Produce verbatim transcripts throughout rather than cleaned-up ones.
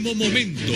Último momento.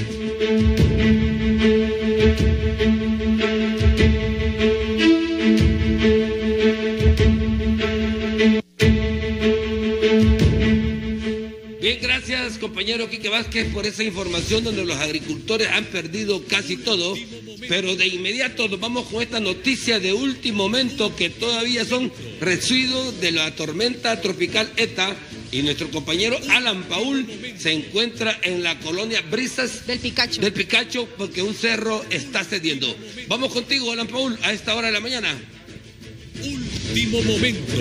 Bien, gracias compañero Quique Vázquez por esa información donde los agricultores han perdido casi todo, pero de inmediato nos vamos con esta noticia de último momento que todavía son residuos de la tormenta tropical ETA y nuestro compañero Alan Paul se encuentra en la colonia Brisas del Picacho. del Picacho porque un cerro está cediendo. Vamos contigo, Alan Paul, a esta hora de la mañana. Último momento.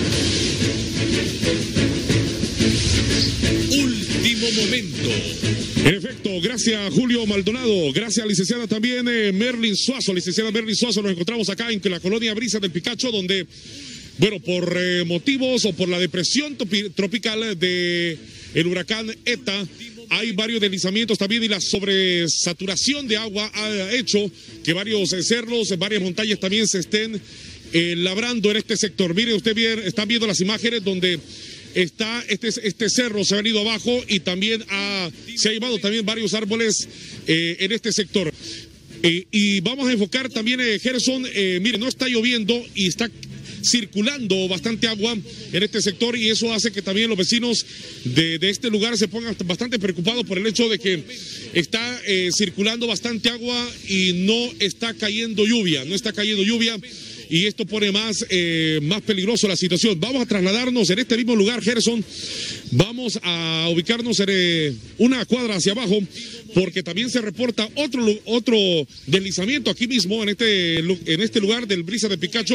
Último momento. En efecto, gracias Julio Maldonado, gracias licenciada también eh, Merlin Suazo, licenciada Merlin Suazo, nos encontramos acá en la colonia Brisas del Picacho, donde, bueno, por eh, motivos o por la depresión tropical de el huracán ETA, hay varios deslizamientos también y la sobresaturación de agua ha hecho que varios eh, cerros, varias montañas también se estén eh, labrando en este sector. Miren, usted bien, están viendo las imágenes donde está este, este cerro, se ha venido abajo y también ha, se ha llevado también varios árboles eh, en este sector. Eh, y vamos a enfocar también, eh, Gerson, eh, mire, no está lloviendo y está circulando bastante agua en este sector y eso hace que también los vecinos de, de este lugar se pongan bastante preocupados por el hecho de que está eh, circulando bastante agua y no está cayendo lluvia, no está cayendo lluvia. Y esto pone más, eh, más peligroso la situación. Vamos a trasladarnos en este mismo lugar, Gerson. Vamos a ubicarnos en eh, una cuadra hacia abajo, porque también se reporta otro, otro deslizamiento aquí mismo, en este, en este lugar del Brisas de Picacho,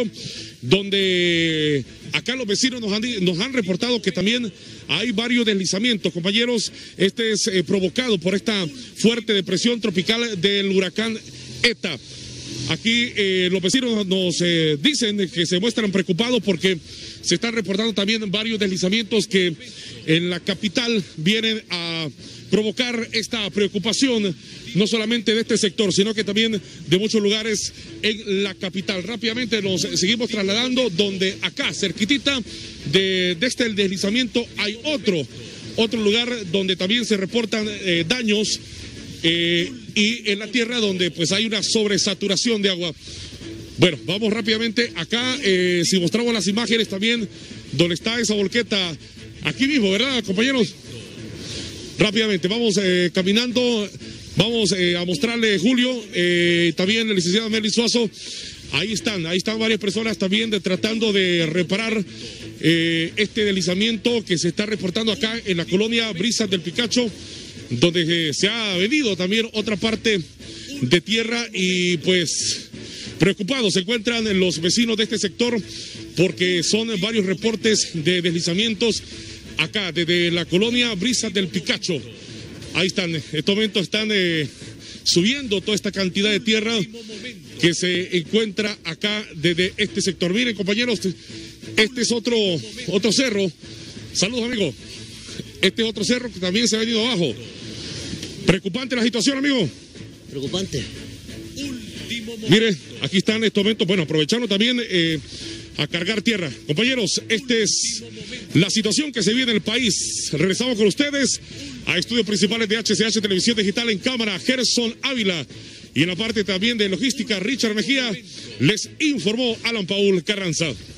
donde acá los vecinos nos han, nos han reportado que también hay varios deslizamientos, compañeros. Este es eh, provocado por esta fuerte depresión tropical del huracán ETA. Aquí eh, los vecinos nos eh, dicen que se muestran preocupados porque se están reportando también varios deslizamientos que en la capital vienen a provocar esta preocupación, no solamente de este sector, sino que también de muchos lugares en la capital. Rápidamente nos seguimos trasladando donde acá, cerquitita de, de este deslizamiento, hay otro, otro lugar donde también se reportan eh, daños. Eh, y en la tierra donde pues hay una sobresaturación de agua. Bueno, vamos rápidamente acá, eh, si mostramos las imágenes también, donde está esa volqueta, aquí mismo, ¿verdad, compañeros? Rápidamente, vamos eh, caminando, vamos eh, a mostrarle, Julio, eh, también el licenciado Merlin Suazo, ahí están, ahí están varias personas también de, tratando de reparar eh, este deslizamiento que se está reportando acá en la colonia Brisas del Picacho, donde se ha venido también otra parte de tierra y pues preocupados se encuentran los vecinos de este sector porque son varios reportes de deslizamientos acá desde la colonia Brisas del Picacho. Ahí están, en este momento están eh, subiendo toda esta cantidad de tierra que se encuentra acá desde este sector. Miren, compañeros, este es otro, otro cerro. Saludos, amigos. Este es otro cerro que también se ha venido abajo. Preocupante la situación, amigo. Preocupante. Mire, aquí están en estos momentos, bueno, aprovechando también eh, a cargar tierra. Compañeros, esta es la situación que se vive en el país. Regresamos con ustedes a estudios principales de H C H Televisión Digital. En cámara, Gerson Ávila. Y en la parte también de logística, Richard Mejía. Les informó Alan Paul Carranza.